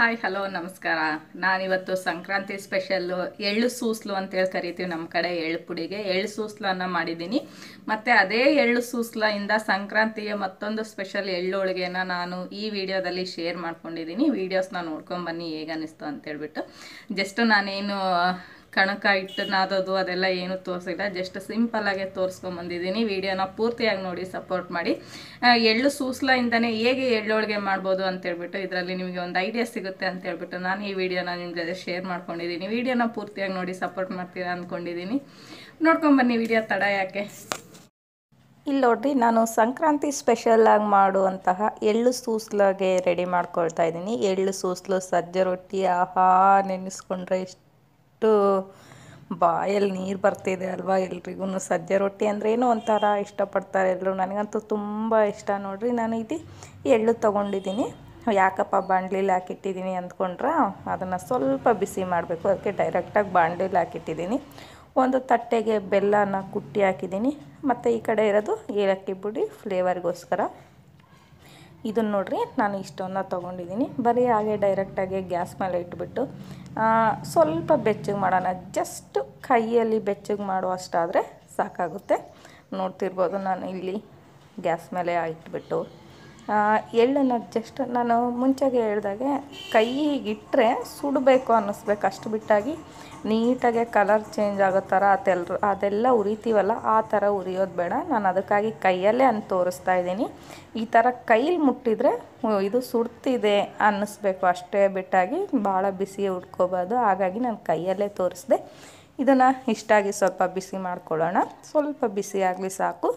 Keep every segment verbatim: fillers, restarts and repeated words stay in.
Hi hello ನಮಸ್ಕಾರ. ನಾನಿವತ್ತು Sankranti special ಎಳ್ಳು ಸೂಸ್ಲು ಅಂತೇಳಿ ಕರಿತೀವಿ ನಮ್ಮ ಕಡೆ. ಎಳ್ಳು ಪುಡಿಗೆ ಎಳ್ಳು ಸೂಸ್ಲನ್ನು ಮಾಡಿದ್ದೀನಿ. ಮತ್ತು ಅದೇ ಎಳ್ಳು ಸೂಸ್ಲಿಂದ ಸಂಕ್ರಾಂತಿಗೆ ಮತ್ತೊಂದು ಸ್ಪೆಷಲ್ ಎಳ್ಳು ಹೋಳಿಗೆನ ನಾನು ಈ ವಿಡಿಯೋದಲ್ಲಿ ಶೇರ್ ಮಾಡ್ಕೊಂಡಿದ್ದೀನಿ. ವೀಡಿಯೋಸ್ನ ನೋಡ್ಕೊಂಬನ್ನಿ ಹೇಗೆ ಅನ್ನಿಸ್ತು ಅಂತೇಳ್ಬಿಟ್ಟು. ಜಸ್ಟ್ ನಾನೇನು ಕಣಕ ಇಟ್ಟು ನಾದೋದು ಅದೆಲ್ಲ ಏನು ತೋರಿಸಿಲ್ಲ, ಜಸ್ಟ್ ಸಿಂಪಲ್ಲಾಗೆ ತೋರಿಸ್ಕೊಂಬಂದಿದ್ದೀನಿ. ವಿಡಿಯೋನ ಪೂರ್ತಿಯಾಗಿ ನೋಡಿ ಸಪೋರ್ಟ್ ಮಾಡಿ. ಎಳ್ಳು ಸೂಸ್ಲಿಂದನೇ ಹೇಗೆ ಎಳ್ಳೋಳಿಗೆ ಮಾಡ್ಬೋದು ಅಂತೇಳ್ಬಿಟ್ಟು ಇದರಲ್ಲಿ ನಿಮಗೆ ಒಂದು ಐಡಿಯಾ ಸಿಗುತ್ತೆ ಅಂತೇಳ್ಬಿಟ್ಟು ನಾನು ಈ ವಿಡಿಯೋನ ನಿಮ್ಮ ಜೊತೆ ಶೇರ್ ಮಾಡ್ಕೊಂಡಿದ್ದೀನಿ. ವಿಡಿಯೋನ ಪೂರ್ತಿಯಾಗಿ ನೋಡಿ ಸಪೋರ್ಟ್ ಮಾಡ್ತೀರಾ ಅಂದ್ಕೊಂಡಿದ್ದೀನಿ. ನೋಡ್ಕೊಂಬನ್ನಿ ವಿಡಿಯೋ, ತಡ ಯಾಕೆ. ಇಲ್ಲಿ ನೋಡ್ರಿ, ನಾನು ಸಂಕ್ರಾಂತಿ ಸ್ಪೆಷಲಾಗಿ ಮಾಡುವಂತಹ ಎಳ್ಳು ಸೂಸ್ಲಾಗೆ ರೆಡಿ ಮಾಡ್ಕೊಳ್ತಾ ಇದ್ದೀನಿ. ಎಳ್ಳು ಸೂಸ್ಲು ಸಜ್ಜೆ ರೊಟ್ಟಿ, ಆಹಾ ನೆನೆಸ್ಕೊಂಡ್ರೆ ಎಷ್ಟು ಬಾಯಲ್ಲಿ ನೀರು ಬರ್ತಿದೆ ಅಲ್ವಾ. ಎಲ್ರಿಗೂ ಸಜ್ಜೆ ರೊಟ್ಟಿ ಅಂದರೆ ಏನೋ ಒಂಥರ ಇಷ್ಟಪಡ್ತಾರೆ ಎಲ್ಲರೂ. ನನಗಂತೂ ತುಂಬ ಇಷ್ಟ. ನೋಡಿರಿ, ನಾನು ಇದು ಎಳ್ಳು ತೊಗೊಂಡಿದ್ದೀನಿ. ಯಾಕಪ್ಪ ಬಾಣಲಿಲಿ ಹಾಕಿಟ್ಟಿದ್ದೀನಿ ಅಂದ್ಕೊಂಡ್ರೆ ಅದನ್ನು ಸ್ವಲ್ಪ ಬಿಸಿ ಮಾಡಬೇಕು, ಅದಕ್ಕೆ ಡೈರೆಕ್ಟಾಗಿ ಬಾಣಲಿಲಿ ಹಾಕಿಟ್ಟಿದ್ದೀನಿ. ಒಂದು ತಟ್ಟೆಗೆ ಬೆಲ್ಲನ ಕುಟ್ಟಿ ಹಾಕಿದ್ದೀನಿ. ಮತ್ತು ಈ ಕಡೆ ಇರೋದು ಏಲಕ್ಕಿ ಪುಡಿ ಫ್ಲೇವರ್ಗೋಸ್ಕರ. ಇದನ್ನು ನೋಡಿರಿ, ನಾನು ಇಷ್ಟನ್ನು ತೊಗೊಂಡಿದ್ದೀನಿ. ಬರೀ ಹಾಗೆ ಡೈರೆಕ್ಟಾಗಿ ಗ್ಯಾಸ್ ಮೇಲೆ ಇಟ್ಬಿಟ್ಟು ಸ್ವಲ್ಪ ಬೆಚ್ಚಗೆ ಮಾಡೋಣ. ಜಸ್ಟ್ ಕೈಯಲ್ಲಿ ಬೆಚ್ಚಗೆ ಮಾಡುವಷ್ಟಾದರೆ ಸಾಕಾಗುತ್ತೆ. ನೋಡ್ತಿರ್ಬೋದು, ನಾನು ಇಲ್ಲಿ ಗ್ಯಾಸ್ ಮೇಲೆ ಇಟ್ಬಿಟ್ಟು ಎಳ್ಳನ್ನು ಜಸ್ಟ್ ನಾನು ಮುಂಚೆಗೆ ಹೇಳ್ದಾಗೆ ಕೈಗಿಟ್ಟರೆ ಸುಡಬೇಕು ಅನ್ನಿಸ್ಬೇಕು, ಅಷ್ಟು ಬಿಟ್ಟಾಗಿ ನೀಟಾಗೆ ಕಲರ್ ಚೇಂಜ್ ಆಗೋ ಥರ ಅದೆಲ್ಲ ಅದೆಲ್ಲ ಉರಿತೀವಲ್ಲ ಆ ಥರ ಉರಿಯೋದು ಬೇಡ. ನಾನು ಅದಕ್ಕಾಗಿ ಕೈಯಲ್ಲೇ ಅಂತ ತೋರಿಸ್ತಾ ಇದ್ದೀನಿ. ಈ ಥರ ಕೈಲಿ ಮುಟ್ಟಿದರೆ ಇದು ಸುಡ್ತಿದೆ ಅನ್ನಿಸ್ಬೇಕು, ಅಷ್ಟೇ ಬಿಟ್ಟಾಗಿ ಭಾಳ ಬಿಸಿ ಉಟ್ಕೋಬಾರ್ದು. ಹಾಗಾಗಿ ನಾನು ಕೈಯಲ್ಲೇ ತೋರಿಸ್ದೆ. ಇದನ್ನು ಇಷ್ಟಾಗಿ ಸ್ವಲ್ಪ ಬಿಸಿ ಮಾಡ್ಕೊಳ್ಳೋಣ. ಸ್ವಲ್ಪ ಬಿಸಿ ಆಗಲಿ ಸಾಕು.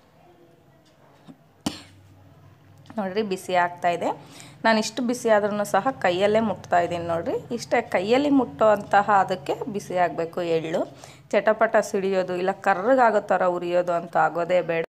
ನೋಡಿರಿ, ಬಿಸಿ ಆಗ್ತಾಯಿದೆ. ನಾನು ಇಷ್ಟು ಬಿಸಿ ಆದ್ರೂ ಸಹ ಕೈಯಲ್ಲೇ ಮುಟ್ತಾ ಇದ್ದೀನಿ. ನೋಡಿರಿ, ಇಷ್ಟೇ ಕೈಯಲ್ಲಿ ಮುಟ್ಟುವಂತಹ ಅದಕ್ಕೆ ಬಿಸಿ ಆಗಬೇಕು. ಎಳ್ಳು ಚಟಪಟ ಸಿಡಿಯೋದು ಇಲ್ಲ ಕರ್ರಗಾಗೋ ಥರ ಉರಿಯೋದು ಅಂತ ಆಗೋದೇ ಬೇಡ.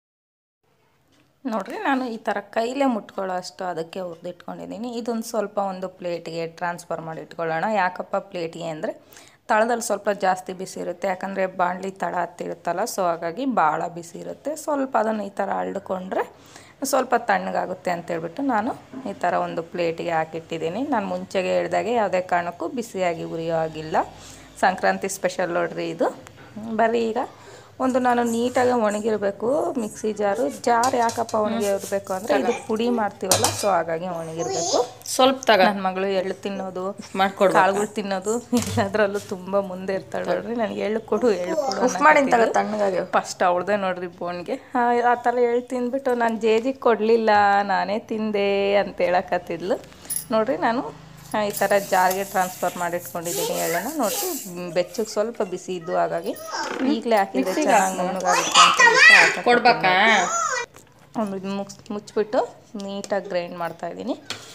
ನೋಡಿರಿ, ನಾನು ಈ ಥರ ಕೈಲೇ ಮುಟ್ಕೊಳ್ಳೋ ಅಷ್ಟು ಅದಕ್ಕೆ ಹುರಿದಿಟ್ಕೊಂಡಿದ್ದೀನಿ. ಇದೊಂದು ಸ್ವಲ್ಪ ಒಂದು ಪ್ಲೇಟಿಗೆ ಟ್ರಾನ್ಸ್ಫರ್ ಮಾಡಿ ಇಟ್ಕೊಳ್ಳೋಣ. ಯಾಕಪ್ಪ ಪ್ಲೇಟಿಗೆ ಅಂದರೆ ತಳದಲ್ಲಿ ಸ್ವಲ್ಪ ಜಾಸ್ತಿ ಬಿಸಿ ಇರುತ್ತೆ, ಯಾಕಂದರೆ ಬಾಣಲಿ ತಳ ಹತ್ತಿರುತ್ತಲ್ಲ, ಸೊ ಹಾಗಾಗಿ ಭಾಳ ಬಿಸಿ ಇರುತ್ತೆ. ಸ್ವಲ್ಪ ಅದನ್ನು ಈ ಥರ ಅಳ್ಕೊಂಡ್ರೆ ಸ್ವಲ್ಪ ತಣ್ಣಗಾಗುತ್ತೆ ಅಂತೇಳ್ಬಿಟ್ಟು ನಾನು ಈ ಥರ ಒಂದು ಪ್ಲೇಟಿಗೆ ಹಾಕಿಟ್ಟಿದ್ದೀನಿ. ನಾನು ಮುಂಚೆಗೆ ಹೇಳ್ದಾಗೆ ಯಾವುದೇ ಕಾರಣಕ್ಕೂ ಬಿಸಿಯಾಗಿ ಉರಿಯೋ ಆಗಿಲ್ಲ. ಸಂಕ್ರಾಂತಿ ಸ್ಪೆಷಲ್ ನೋಡ್ರಿ ಇದು. ಬರೀ ಈಗ ಒಂದು ನಾನು ನೀಟಾಗಿ ಒಣಗಿರಬೇಕು ಮಿಕ್ಸಿ ಜಾರು. ಜಾರ್ ಯಾಕಪ್ಪ ಒಣಗಿರಬೇಕು ಅಂದರೆ ಇದು ಪುಡಿ ಮಾಡ್ತೀವಲ್ಲ, ಸೊ ಹಾಗಾಗಿ ಒಣಗಿರಬೇಕು. ಸ್ವಲ್ಪ ತಗ. ನನ್ನ ಮಗಳು ಎಳ್ಳು ತಿನ್ನೋದು, ಮಾಡ್ಕೊಡು, ಕಾಳುಗಳು ತಿನ್ನೋದು ಎಲ್ಲದರಲ್ಲೂ ತುಂಬ ಮುಂದೆ ಇರ್ತಾಳೆ ನೋಡ್ರಿ. ನನಗೆ ಎಳ್ಳು ಕೊಡು ಎಳ್ಳು ಕೊಡು ಮಾಡಿ ತಣ್ಣಗಾಗಿ ಫಸ್ಟ್ ಅವಳದೇ ನೋಡ್ರಿ ಬೋನ್ಗೆ. ಆ ಥರ ಎಳ್ಳು ತಿಂದ್ಬಿಟ್ಟು ನಾನು ಜೇಜಿಗೆ ಕೊಡಲಿಲ್ಲ, ನಾನೇ ತಿಂದೆ ಅಂತ ಹೇಳಕತ್ತಿದ್ಲು. ನೋಡ್ರಿ, ನಾನು ಈ ಥರ ಜಾರ್ಗೆ ಟ್ರಾನ್ಸ್ಫರ್ ಮಾಡಿಟ್ಕೊಂಡಿದ್ದೀನಿ ಎಳ್ಳನ್ನು. ನೋಡಿರಿ, ಬೆಚ್ಚಗೆ ಸ್ವಲ್ಪ ಬಿಸಿ ಇದ್ದು, ಹಾಗಾಗಿ ಈಗಲೇ ಹಾಕಿದ್ರೆ ಚೆನ್ನಾಗಿ ನುಣ್ಣಗಾಗುತ್ತೆ ಅಂತ ಕೊಡ್ಬೇಕಾ. ಒಂದು ಮುಗ್ಸ್ ಮುಚ್ಚಿಬಿಟ್ಟು ನೀಟಾಗಿ ಗ್ರೈಂಡ್ ಮಾಡ್ತಾಯಿದ್ದೀನಿ.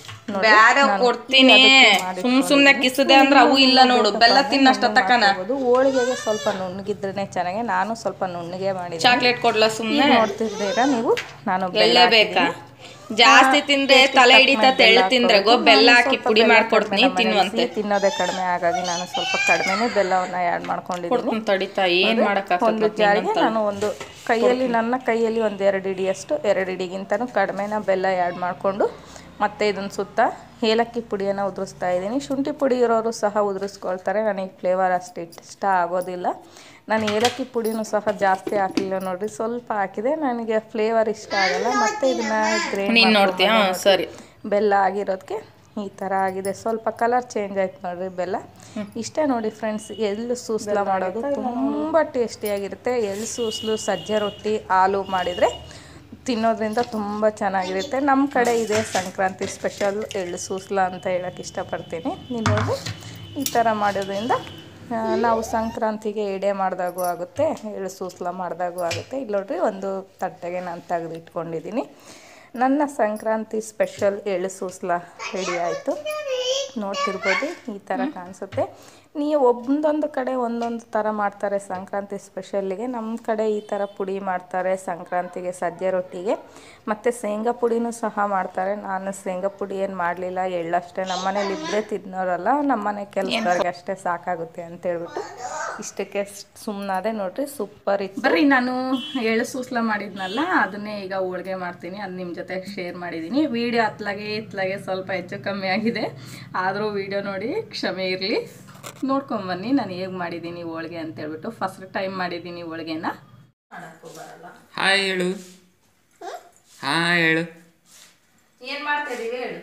ಕೊಡ್ತೀನಿ ಸುಮ್ ಸುಮ್ಮನೆ ಕಿಸದೆ ಅಂದ್ರೆ ಅವು ಇಲ್ಲ ನೋಡು. ಬೆಲ್ಲ ತಿನ್ನಷ್ಟ ತಕನಬಹುದು. ಹೋಳಿಗೆಗೆ ಸ್ವಲ್ಪ ನುಣ್ಣಗಿದ್ರೆ ಚೆನ್ನಾಗಿ. ನಾನು ಸ್ವಲ್ಪ ನುಣ್ಣಗೆ ಮಾಡಿದ್ದೀನಿ. ಚಾಕ್ಲೇಟ್ ಕೊಡ್ಲಾ ಸುಮ್ಮನೆ ನೋಡ್ತಿದ್ದೀರಾ ನೀವು. ನಾನು ಬೆಲ್ಲ ಬೇಕಾ ಜಾಸ್ತಿ ತಿಂದ್ರೆ ತಲೆ ಹಿಡಿತ, ತೆಳ್ಳು ತಿಂದ್ರೆ ಗೋ ಬೆಲ್ಲ ಹಾಕಿ ಪುಡಿ ಮಾಡ್ಕೊಡ್ತೀನಿ ತಿನ್ನುವಂತೆ. ತಿನ್ನೋದೇ ಕಡಿಮೆ, ಹಾಗಾಗಿ ನಾನು ಸ್ವಲ್ಪ ಕಡಿಮೆನೇ ಬೆಲ್ಲವನ್ನು ಆ್ಯಡ್ ಮಾಡ್ಕೊಂಡಿದ್ದೀನಿ. ತಡಿತಾ ಏನು ಮಾಡಕ್ಕೆ ಒಂದು ಜಾರಿಗೆ ನಾನು ಒಂದು ಕೈಯಲ್ಲಿ ನನ್ನ ಕೈಯಲ್ಲಿ ಒಂದು ಎರಡು ಇಡಿಯಷ್ಟು ಎರಡು ಇಡಿಗಿಂತನೂ ಕಡಿಮೆನ ಬೆಲ್ಲ ಆ್ಯಡ್ ಮಾಡಿಕೊಂಡು ಮತ್ತು ಇದನ್ನು ಸುತ್ತ ಏಲಕ್ಕಿ ಪುಡಿಯನ್ನು ಉದುರಿಸ್ತಾ ಇದ್ದೀನಿ. ಶುಂಠಿ ಪುಡಿ ಇರೋರು ಸಹ ಉದುರಿಸ್ಕೊಳ್ತಾರೆ. ನನಗೆ ಫ್ಲೇವರ್ ಅಷ್ಟು ಇಷ್ಟ ಆಗೋದಿಲ್ಲ. ನಾನು ಏಲಕ್ಕಿ ಪುಡಿನೂ ಸಹ ಜಾಸ್ತಿ ಹಾಕಲಿಲ್ಲ ನೋಡಿರಿ, ಸ್ವಲ್ಪ ಹಾಕಿದೆ. ನನಗೆ ಫ್ಲೇವರ್ ಇಷ್ಟ ಆಗಲ್ಲ. ಮತ್ತು ಇದನ್ನು ಗ್ರೈಂಡ್ ನೋಡ್ತೀಯ ಸರಿ. ಬೆಲ್ಲ ಆಗಿರೋದಕ್ಕೆ ಈ ಥರ ಆಗಿದೆ. ಸ್ವಲ್ಪ ಕಲರ್ ಚೇಂಜ್ ಆಯ್ತು ನೋಡಿರಿ ಬೆಲ್ಲ. ಇಷ್ಟೇ ನೋಡಿ ಫ್ರೆಂಡ್ಸ್, ಎಳ್ಳು ಸೂಸ್ಲ ಮಾಡೋದು ತುಂಬ ಟೇಸ್ಟಿಯಾಗಿರುತ್ತೆ. ಎಳ್ಳು ಸೂಸ್ಲು ಸಜ್ಜೆ ರೊಟ್ಟಿ ಹಾಲು ಮಾಡಿದರೆ ತಿನ್ನೋದ್ರಿಂದ ತುಂಬ ಚೆನ್ನಾಗಿರುತ್ತೆ. ನಮ್ಮ ಕಡೆ ಇದೆ ಸಂಕ್ರಾಂತಿ ಸ್ಪೆಷಲ್ ಎಳ್ಳು ಸೂಸ್ಲ ಅಂತ ಹೇಳೋಕ್ಕೆ ಇಷ್ಟಪಡ್ತೀನಿ. ನೀವು ನೋಡಿ, ಈ ಥರ ಮಾಡೋದ್ರಿಂದ ನಾವು ಸಂಕ್ರಾಂತಿಗೆ ಎಡೆ ಮಾಡಿದಾಗೂ ಆಗುತ್ತೆ, ಎಳ್ಳು ಸೂಸ್ಲ ಮಾಡಿದಾಗೂ ಆಗುತ್ತೆ. ಇಲ್ಲಿ ನೋಡ್ರಿ, ಒಂದು ತಟ್ಟೆಗೆ ನಾನು ತೆಗೆದು ಇಟ್ಕೊಂಡಿದ್ದೀನಿ. ನನ್ನ ಸಂಕ್ರಾಂತಿ ಸ್ಪೆಷಲ್ ಎಳ್ಳು ಸೂಸ್ಲ ರೆಡಿ ಆಯಿತು. ನೋಡ್ತಿರ್ಬೋದು, ಈ ಥರ ಕಾಣಿಸುತ್ತೆ. ನೀವು ಒಂದೊಂದು ಕಡೆ ಒಂದೊಂದು ಥರ ಮಾಡ್ತಾರೆ ಸಂಕ್ರಾಂತಿ ಸ್ಪೆಷಲ್ಲಿಗೆ. ನಮ್ಮ ಕಡೆ ಈ ಥರ ಪುಡಿ ಮಾಡ್ತಾರೆ ಸಂಕ್ರಾಂತಿಗೆ ಸಜ್ಜೆ ರೊಟ್ಟಿಗೆ. ಮತ್ತು ಶೇಂಗಾ ಪುಡಿನೂ ಸಹ ಮಾಡ್ತಾರೆ. ನಾನು ಶೇಂಗಾ ಪುಡಿ ಏನು ಮಾಡಲಿಲ್ಲ, ಎಳ್ಳಷ್ಟೇ. ನಮ್ಮ ಮನೇಲಿ ಇಬ್ಬರೇ ತಿನ್ನೋರಲ್ಲ, ನಮ್ಮ ಮನೆ ಕೆಲಸದವ್ರಿಗೆ ಅಷ್ಟೇ ಸಾಕಾಗುತ್ತೆ ಅಂತೇಳ್ಬಿಟ್ಟು ಇಷ್ಟಕ್ಕೆ ಸುಮ್ಮನಾದೆ ನೋಡ್ರಿ, ಸೂಪರ್ ಇತ್ತು. ಬರ್ರಿ, ನಾನು ಎಳ್ಳು ಸೂಸ್ಲ ಮಾಡಿದ್ನಲ್ಲ ಅದನ್ನೇ ಈಗ ಹೋಳಿಗೆ ಮಾಡ್ತೀನಿ. ಅದು ನಿಮ್ಮ ಜೊತೆ ಶೇರ್ ಮಾಡಿದ್ದೀನಿ. ವೀಡಿಯೋ ಹತ್ಲಾಗೆ ಇತ್ಲಾಗೆ ಸ್ವಲ್ಪ ಹೆಚ್ಚು ಕಮ್ಮಿ ಆಗಿದೆ, ಆದರೂ ವೀಡಿಯೋ ನೋಡಿ ಕ್ಷಮೆ ಇರಲಿ. ನೋಡ್ಕೊಂಬನ್ನಿ ನಾನು ಹೇಗೆ ಮಾಡಿದ್ದೀನಿ ಹೋಳಿಗೆ ಅಂತೇಳ್ಬಿಟ್ಟು. ಫಸ್ಟ್ ಟೈಮ್ ಮಾಡಿದ್ದೀನಿ ಹೋಳಿಗೆನ. ಮಾಡಕ್ಕೂ ಬರಲ್ಲ. ಹಾಯ್ ಹೇಳು. ಹಾಯ್ ಹೇಳು. ಏನು ಮಾಡ್ತಾಯಿದ್ದೀವಿ ಹೇಳು.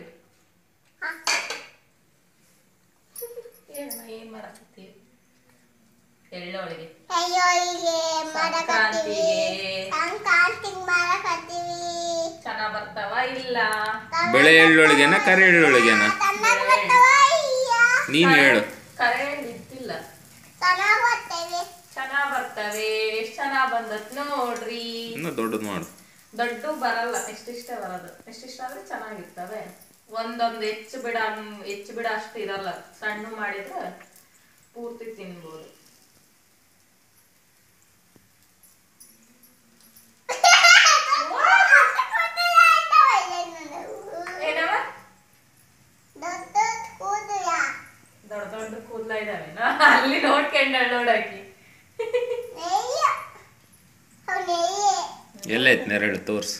ಹೇಳಮ್ಮ, ಏನು ಮಾಡಕತ್ತೀವಿ? ಎಳ್ಳೋಳಿಗೆ ಸಂಕ್ರಾಂತಿಗೆ ಚೆನ್ನಾಗಿ ಬರ್ತಾವ ಇಲ್ಲ? ಬೆಳೆ ಎಳ್ಳೊಳಗೆನ ಕರೆ ಎಳ್ಳೊಳಗೆನ ನೀನು ಹೇಳು. ಕರೆ ಇದ್ದಿಲ್ಲ, ಚೆನ್ನಾಗಿ ಬರ್ತವೆ. ಎಷ್ಟು ಚೆನ್ನಾಗಿ ಬಂದತ್ ನೋಡ್ರಿ. ಇನ್ನು ದೊಡ್ಡದು ಮಾಡು. ದೊಡ್ಡ ಬರಲ್ಲ, ಎಷ್ಟಿಷ್ಟ ಬರೋದು. ಎಷ್ಟಿಷ್ಟ ಅಂದ್ರೆ ಚೆನ್ನಾಗಿರ್ತವೆ. ಒಂದೊಂದು ಹೆಚ್ಚು ಬಿಡ ಹೆಚ್ಚು ಬಿಡ ಅಷ್ಟು ಇರಲ್ಲ. ಸಣ್ಣ ಮಾಡಿದ್ರೆ ಪೂರ್ತಿ ತಿನ್ಬೋದು. ದೊಡ್ಡ ದೊಡ್ಡ ಕೂದಲ ಇದಾವೆ ಅಲ್ಲಿ ನೋಡ್ಕೊಂಡ ನೋಡಾಕಿ. ಎಲ್ಲೈತ್ ನೆರಳು ತೋರ್ಸು.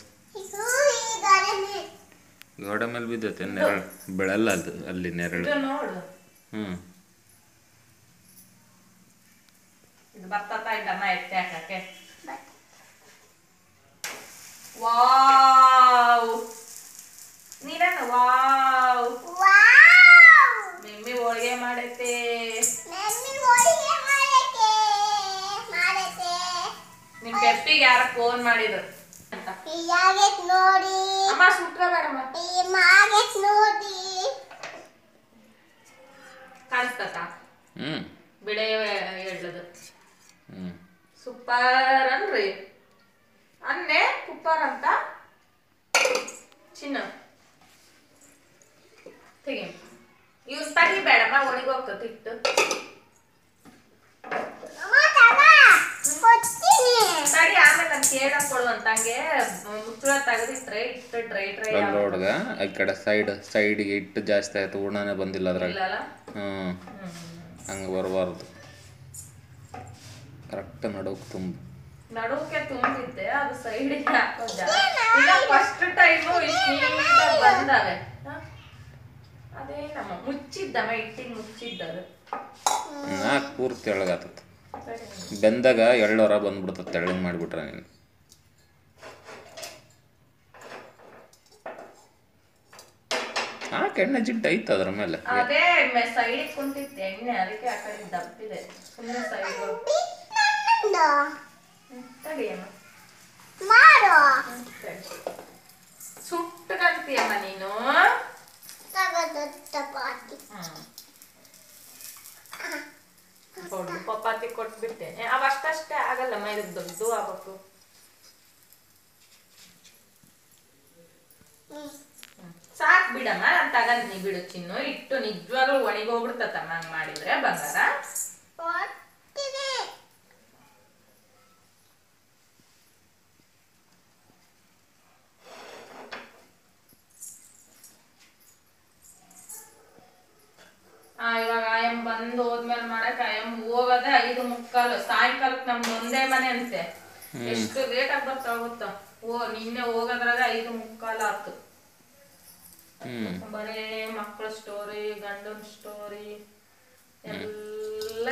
ಗೋಡೆ ಮೇಲೆ ಬಿದ್ದೈತೆ ನೆರಳು, ಬೆಳಲ್ಲ ಅದು ಅಲ್ಲಿ ನೆರಳು. ನೋಡು. ಹ್ಮ್ ಇದು ಬರ್ತಾ ಇದ್ದಮ್ಮ ಎತ್ತೆ ಹಾಕಕ್ಕೆ. ವಾವ್, ನೀನೇನು ವಾವ್. ಮಮ್ಮಿ ಹೋಳಿಗೆ ಮಾಡೈತೆ. ನಿಮ್ ಪೆಪ್ಪಿಗೆ ಯಾರ ಫೋನ್ ಮಾಡಿದ್ರು ಅಂತ ನೋಡಿ. ಅಮ್ಮ ಸುಟ್ರ ಬೇಡಮ್ಮ, ಕಾಣಿಸ್ತತ? ಹ್ಮ್ ಬಿಳೆ ಹೇಳದು ಹ್ಮ್ ಸೂಪರ್ ಅನ್ರಿ. ಅನ್ನೆ ಕುಪ್ಪರ್ ಅಂತ ಚಿನ್ನ ತೆಗಿ. ಇವ್ ತಗಿ ಬೇಡಮ್ಮ, ಒಣಗೋಗ್ತದೆ ಹಿಟ್ಟು. ತಡಿ, ಆಮೇಲೆ ನಾನು ಕೇಳಕ್ ಕೊಡುವಂತ. ಹಂಗೆ ಮುಚ್ಚಳ ತೆಗೆದಿಟ್ರೆ ಇಟ್ಟು ಡ್ರೈ ಡ್ರೈ ನೋಡ್ಗ ಈ ಕಡೆ ಸೈಡ್ ಸೈಡ್ಗೆ ಇಟ್ಟು ಜಾಸ್ತಿ ಆಯ್ತು, ಉಣ್ಣನೆ ಬಂದಿಲ್ಲ ಅದ್ರಾಗ. ಹ್ಮ್ ಹಂಗೆ ಬರಬಾರ್ದು. ಕರೆಕ್ಟ್ ನಡುಕ್ ತುಂಬ ನಡುಕ್ಕೆ ತುಂಬಿದ್ದೆ, ಅದು ಸೈಡಿಗೆ ಹಾಕೋದ. ಇಲ್ಲ ಫಸ್ಟ್ ಟೈಮು ಇಷ್ಟು ಬಂದವೆ. ಅದೇ ನಮ್ಮ ಮುಚ್ಚಿದ್ದಮ್ಮ, ಇಟ್ಟಿಗೆ ಮುಚ್ಚಿದ್ದದು. ನಾಲ್ಕು ಪೂರ್ತಿ ಎಳಗಾತತ್. ಬೆಂದಾಗ ಎಳ್ಳೋರ ಬಂದ್ಬಿಡ್ತದೆ ತೆಳ್ಳಗೆ ಮಾಡಿಬಿಟ್ರೆ ನೀನು. ಹಾಕಿ ಎಣ್ಣೆ ಜಿಡ್ಡು ಐತೆ ಅದ್ರ ಮೇಲೆ. ಅದೇ ಸೈಡಿಗೆ ಕುಂತಿತ್ತು ಎಣ್ಣೆ, ಅದಕ್ಕೆ ಆ ಕಡೆ ದಪ್ಪಿದೆ. ಸುಮ್ಮನೆ ಸೈಡ್ ತಡಿಯಮ್ಮ, ಸುಟ್ಟಗಂತೀಯಮ್ಮ ನೀನು. ದೊಡ್ಡ ಪಪಾತಿ ಕೊಟ್ಬಿಟ್ಟೇನೆ. ಅವಷ್ಟಷ್ಟೇ ಆಗಲ್ಲಮ್ಮ, ಇದು ದೊಡ್ಡ ಆಗ್ಬೇಕು. ಸಾಕ್ ಬಿಡಮ್ಮ, ನಾನು ತಗಂತೀನಿ ಬಿಡು ಚಿನ್ನು. ಇಟ್ಟು ನಿಜವಾಗ್ಲೂ ಒಣಗೋಗ್ಬಿಡ್ತಮ್ಮ ಹಂಗ್ ಮಾಡಿದ್ರೆ ಬಂಗಾರ. ಇವಾಗ ಆಯಮ್ ಬಂದು ಹೋದ್ಮೇಲೆ ಮಾಡಕ್ ಆಯಮ್ ಹೋಗೋದೆ ಐದು ಮುಕ್ಕಾಲು. ಸಾಯಂಕಾಲಕ್ಕೆ ನಮ್ದು ಒಂದೇ ಮನೆ ಅಂತೆ. ಎಷ್ಟು ಲೇಟ್ ಆಗಿ ಬರ್ತಾ ಗೊತ್ತ. ಓ ನಿನ್ನೆ ಹೋಗೋದ್ರಾಗ ಐದು ಮುಕ್ಕಾಲು ಆತು. ಬರೇ ಮಕ್ಕಳ ಸ್ಟೋರಿ, ಗಂಡನ ಸ್ಟೋರಿ ಎಲ್ಲ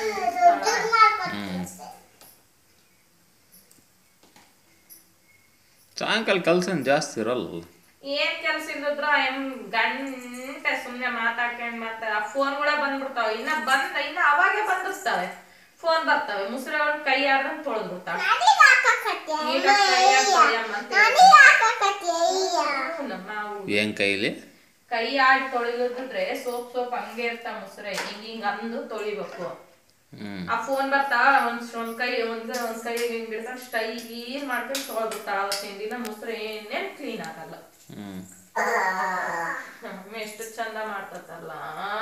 ಸಾಯಂಕಾಲ ಕೆಲಸ ಜಾಸ್ತಿ ಇರಲ್ಲ. ಏನ್ ಕೆಲ್ಸ ಇಲ್ಲದ್ರ ಎಮ್ ಗಂಟೆ ಸುಮ್ನೆ ಮಾತಾಡ್ಕೊಂಡ್ ಮಾತಾಡ. ಫೋನ್ ಕೂಡ ಬಂದ್ಬಿಡ್ತಾವ. ಇನ್ನ ಬಂದ ಇನ್ನ ಅವಾಗೆ ಬಂದಿರ್ತಾವೆ ಫೋನ್ ಬರ್ತವೆ. ಮುಸ್ರೆ ಒಳಗ್ ಕೈ ಆಡ್ದಂಗ್ ತೊಳೆದ್ ಬಿಡ್ತಾವ. ಏನ್ ಕೈಲಿ ಕೈ ಆಡಿ ತೊಳಿದ್ರೆ ಸೋಪ್ ಸೋಪ್ ಹಂಗೆ ಇರ್ತಾವ ಮುಸ್ರೆ. ಹಿಂಗ ಹಿಂಗ ಅಂದು ತೊಳಿಬೇಕು. ಆ ಫೋನ್ ಬರ್ತಾವ. ಒಂದ್ ಒಂದ್ ಕೈ ಒಂದ್ ಒಂದ್ ಕೈ ಹಿಂಗ್ ಬಿಡ್ಕೊಂಡು ಸ್ಟೈಲ್ ಮಾಡ್ಕೊಂಡು ತೊಳೆದ್ ಬಿಡ್ತಾಳ. ಅವತ್ತಿನ ದಿನ ಮುಸ್ರೆ ಏನೇನ್ ಕ್ಲೀನ್ ಆಗಲ್ಲ. ಎಷ್ಟು ಚಂದ ಮಾಡ್ತಲ್ಲ.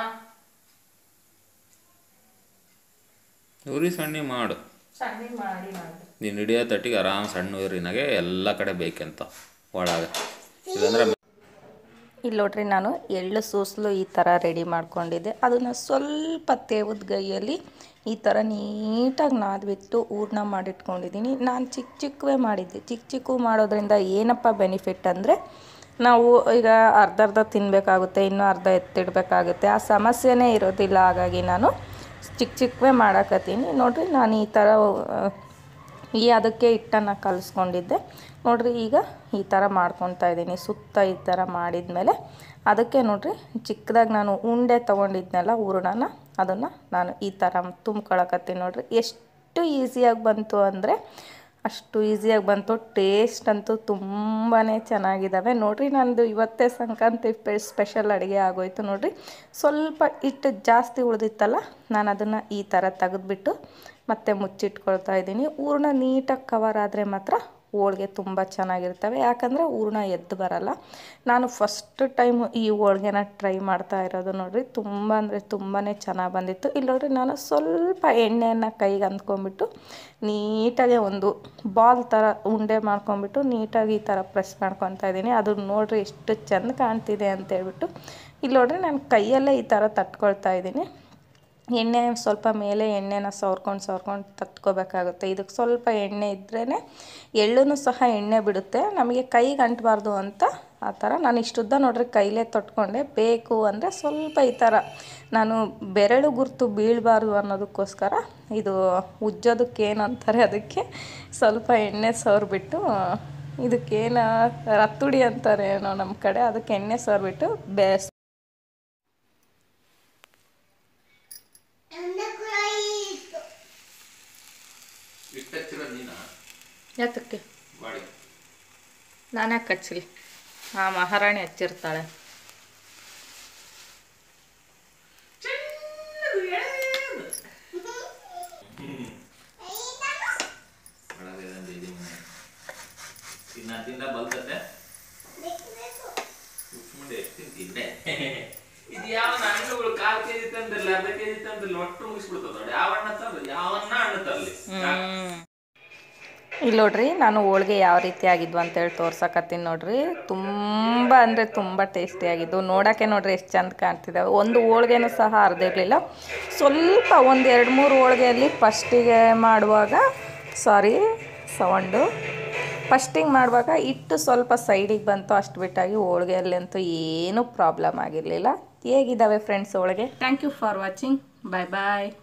ಉರಿ ಸಣ್ಣ ಮಾಡು. ಸಣ್ಣ ಮಾಡಿ ಮಾಡಿ ನೀನು ಹಿಡಿಯೋ ತಟ್ಟಿಗೆ ಆರಾಮ್ ಸಣ್ಣ ಉರಿನಾಗೆ ಎಲ್ಲ ಕಡೆ ಬೇಕಂತ ಒಳಗೆ. ಇಲ್ಲಾಂದ್ರೆ ಇಲ್ಲಿ ನೋಡ್ರಿ, ನಾನು ಎಳ್ಳು ಸೂಸ್ಲು ಈ ಥರ ರೆಡಿ ಮಾಡ್ಕೊಂಡಿದ್ದೆ. ಅದನ್ನು ಸ್ವಲ್ಪ ತೇವದ ಗೈಯಲ್ಲಿ ಈ ಥರ ನೀಟಾಗಿ ನಾದ್ಬಿಟ್ಟು ಹೂರ್ಣ ಮಾಡಿಟ್ಕೊಂಡಿದ್ದೀನಿ. ನಾನು ಚಿಕ್ಕ ಚಿಕ್ಕವೇ ಮಾಡಿದ್ದೆ. ಚಿಕ್ಕ ಚಿಕ್ಕ ಮಾಡೋದ್ರಿಂದ ಏನಪ್ಪ ಬೆನಿಫಿಟ್ ಅಂದರೆ, ನಾವು ಈಗ ಅರ್ಧ ಅರ್ಧ ತಿನ್ನಬೇಕಾಗುತ್ತೆ, ಇನ್ನೂ ಅರ್ಧ ಎತ್ತಿಡಬೇಕಾಗುತ್ತೆ, ಆ ಸಮಸ್ಯೆನೇ ಇರೋದಿಲ್ಲ. ಹಾಗಾಗಿ ನಾನು ಚಿಕ್ಕ ಚಿಕ್ಕವೇ ಮಾಡಾಕತ್ತೀನಿ. ನೋಡಿರಿ, ನಾನು ಈ ಥರ ಈ ಅದಕ್ಕೆ ಹಿಟ್ಟನ್ನು ಕಲಿಸ್ಕೊಂಡಿದ್ದೆ. ನೋಡಿರಿ, ಈಗ ಈ ಥರ ಮಾಡ್ಕೊತಾ ಇದ್ದೀನಿ. ಸುತ್ತ ಈ ಥರ ಮಾಡಿದ್ಮೇಲೆ ಅದಕ್ಕೆ ನೋಡಿರಿ, ಚಿಕ್ಕದಾಗಿ ನಾನು ಉಂಡೆ ತೊಗೊಂಡಿದ್ನಲ್ಲ ಹೂರಣನ, ಅದನ್ನು ನಾನು ಈ ಥರ ತುಂಬ್ಕೊಳಕತ್ತೀನಿ. ನೋಡಿರಿ, ಎಷ್ಟು ಈಸಿಯಾಗಿ ಬಂತು ಅಂದರೆ ಅಷ್ಟು ಈಸಿಯಾಗಿ ಬಂತು. ಟೇಸ್ಟ್ ಅಂತೂ ತುಂಬಾ ಚೆನ್ನಾಗಿದ್ದಾವೆ. ನೋಡಿರಿ, ನಂದು ಇವತ್ತೇ ಸಂಕ್ರಾಂತಿ ಸ್ಪೆಷಲ್ ಅಡುಗೆ ಆಗೋಯ್ತು. ನೋಡಿರಿ, ಸ್ವಲ್ಪ ಹಿಟ್ಟು ಜಾಸ್ತಿ ಉಳಿದಿತ್ತಲ್ಲ, ನಾನು ಅದನ್ನು ಈ ಥರ ತೆಗೆದುಬಿಟ್ಟು ಮತ್ತೆ ಮುಚ್ಚಿಟ್ಕೊಳ್ತಾ ಇದ್ದೀನಿ. ಹೂರ್ಣ ನೀಟಾಗಿ ಕವರ್ ಆದರೆ ಮಾತ್ರ ಹೋಳಿಗೆ ತುಂಬ ಚೆನ್ನಾಗಿರ್ತವೆ, ಯಾಕಂದರೆ ಹೂರ್ಣ ಎದ್ದು ಬರಲ್ಲ. ನಾನು ಫಸ್ಟ್ ಟೈಮು ಈ ಹೋಳ್ಗೆನ ಟ್ರೈ ಮಾಡ್ತಾ ಇರೋದು. ನೋಡಿರಿ, ತುಂಬ ಅಂದರೆ ತುಂಬಾ ಚೆನ್ನಾಗಿ ಬಂದಿತ್ತು. ಇಲ್ಲಿ ನೋಡಿರಿ, ನಾನು ಸ್ವಲ್ಪ ಎಣ್ಣೆಯನ್ನು ಕೈಗೆ ಅಂದ್ಕೊಂಬಿಟ್ಟು ನೀಟಾಗಿ ಒಂದು ಬಾಲ್ ಥರ ಉಂಡೆ ಮಾಡ್ಕೊಂಬಿಟ್ಟು ನೀಟಾಗಿ ಈ ಥರ ಪ್ರೆಸ್ ಮಾಡ್ಕೊತಾ ಇದ್ದೀನಿ. ಅದು ನೋಡಿರಿ ಎಷ್ಟು ಚೆಂದ ಕಾಣ್ತಿದೆ ಅಂತೇಳ್ಬಿಟ್ಟು ಇಲ್ಲಿ ನೋಡಿರಿ, ನಾನು ಕೈಯಲ್ಲೇ ಈ ಥರ ತಟ್ಕೊಳ್ತಾ ಇದ್ದೀನಿ. ಎಣ್ಣೆ ಸ್ವಲ್ಪ ಮೇಲೆ ಎಣ್ಣೆನ ಸವರ್ಕೊಂಡು ಸವರ್ಕೊಂಡು ತಟ್ಕೋಬೇಕಾಗುತ್ತೆ. ಇದಕ್ಕೆ ಸ್ವಲ್ಪ ಎಣ್ಣೆ ಇದ್ರೇ ಎಳ್ಳೂ ಸಹ ಎಣ್ಣೆ ಬಿಡುತ್ತೆ, ನಮಗೆ ಕೈಗೆ ಅಂಟಬಾರ್ದು ಅಂತ ಆ ಥರ ನಾನು ಇಷ್ಟುದ್ದ ನೋಡ್ರಿ ಕೈಲೇ ತೊಟ್ಕೊಂಡೆ. ಬೇಕು ಅಂದರೆ ಸ್ವಲ್ಪ ಈ ಥರ ನಾನು ಬೆರಳು ಗುರುತು ಬೀಳಬಾರ್ದು ಅನ್ನೋದಕ್ಕೋಸ್ಕರ ಇದು ಉಜ್ಜೋದಕ್ಕೇನು ಅಂತಾರೆ, ಅದಕ್ಕೆ ಸ್ವಲ್ಪ ಎಣ್ಣೆ ಸವರ್ಬಿಟ್ಟು, ಇದಕ್ಕೇನು ರತ್ತುಡಿ ಅಂತಾರೆ ಏನೋ ನಮ್ಮ ಕಡೆ, ಅದಕ್ಕೆ ಎಣ್ಣೆ ಸವರ್ಬಿಟ್ಟು ಬೇಸ್ ಯಾತಕ್ಕೆ ನಾನು ಯಾಕೆ ಹಚ್ಚಲಿ? ಆ ಮಹಾರಾಣಿ ಹಚ್ಚಿರ್ತಾಳೆ. ಇದು ಯಾವ ಹಣ್ಣುಗಳು ಕಾಲು ಕೆಜಿ ತಂದಿರಲಿ, ಅರ್ಧ ಕೆಜಿ ತಂದಿರಲಿ, ಒಟ್ಟು ಮುಗಿಸ್ಬಿಡ್ತದ ನೋಡಿ. ಯಾವ ಹಣ್ಣು ತಂದ್ರೆ ಯಾವನ್ನ ಹಣ್ಣು ತರಲಿ. ಇಲ್ಲಿ ನೋಡ್ರಿ, ನಾನು ಹೋಳಿಗೆ ಯಾವ ರೀತಿ ಆಗಿದ್ವು ಅಂತೇಳಿ ತೋರ್ಸಕತ್ತೀನಿ. ನೋಡ್ರಿ, ತುಂಬ ಅಂದರೆ ತುಂಬ ಟೇಸ್ಟಿಯಾಗಿದ್ದು. ನೋಡೋಕ್ಕೆ ನೋಡ್ರಿ ಎಷ್ಟು ಚಂದ ಕಾಣ್ತಿದ್ದಾವೆ. ಒಂದು ಹೋಳ್ಗೆನೂ ಸಹ ಅರ್ದಿರಲಿಲ್ಲ. ಸ್ವಲ್ಪ ಒಂದು ಎರಡು ಮೂರು ಹೋಳ್ಗೆಯಲ್ಲಿ ಫಸ್ಟಿಗೆ ಮಾಡುವಾಗ ಸಾರಿ ಸೌಂಡು ಫಸ್ಟಿಗೆ ಮಾಡುವಾಗ ಹಿಟ್ಟು ಸ್ವಲ್ಪ ಸೈಡಿಗೆ ಬಂತು, ಅಷ್ಟು ಬಿಟ್ಟಾಗಿ ಹೋಳ್ಗೆಯಲ್ಲಂತೂ ಏನೂ ಪ್ರಾಬ್ಲಮ್ ಆಗಿರಲಿಲ್ಲ. ಹೇಗಿದ್ದಾವೆ ಫ್ರೆಂಡ್ಸ್ ಹೋಳಿಗೆ? Thank you for watching. Bye bye.